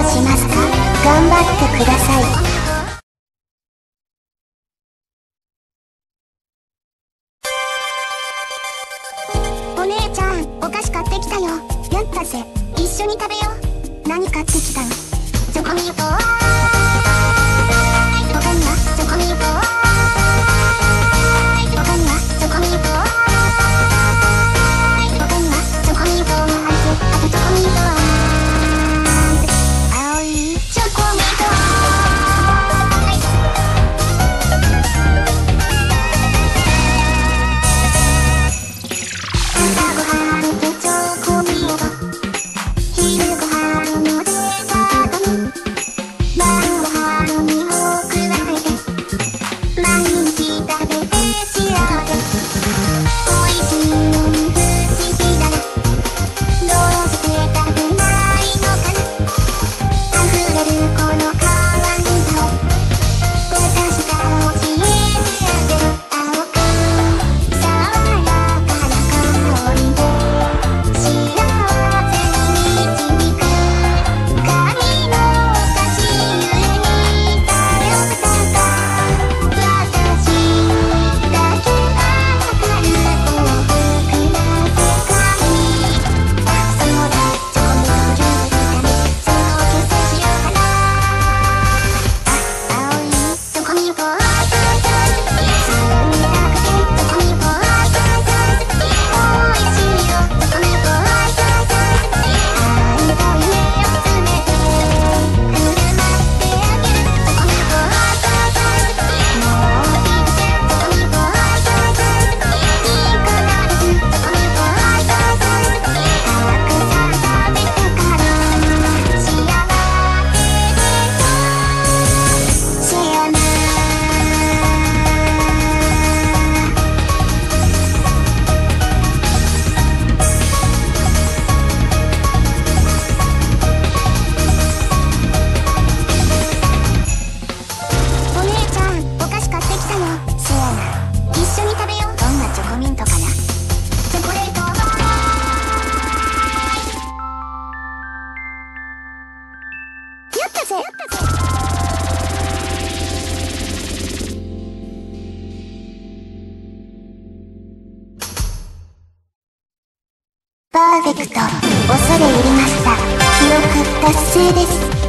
しますか？頑張ってください。お姉ちゃん、お菓子買ってきたよ。やったぜ。一緒に食べよう。何買ってきたの？チョコミント。他にはチョコミント。他にはチョコミント。他にはチョコミント。あとチョコミント。青いチョコミント。朝ごはんとチョコミント。昼ごはんのデザートに晩ごはんにも加えて毎日食べて幸せ。おいしいのに不思議だな。どうして食べないのかな。溢れるこの可愛さを私が教えてあげる。青く爽やかな香りで幸せに導く神のお菓子ゆえにさようささ私だけがわかる幸福な世界に。そうだ、チョコミントのジュースだね。その結成しようかな。青いチョコミント。すぐにたくてチョコミント。おいしいよチョコミント。愛と夢を詰めて振る舞ってあげる。チョコミント。もういいですチョコミント。いいからですチョコミント。たくさん食べたから幸せでシェアな。お姉ちゃん、お菓子買ってきたよ。せやな。一緒に食べよう。どんなチョコミントかな。チョコレートバー。やったぜ。パーフェクト。恐れ入りました。記録達成です。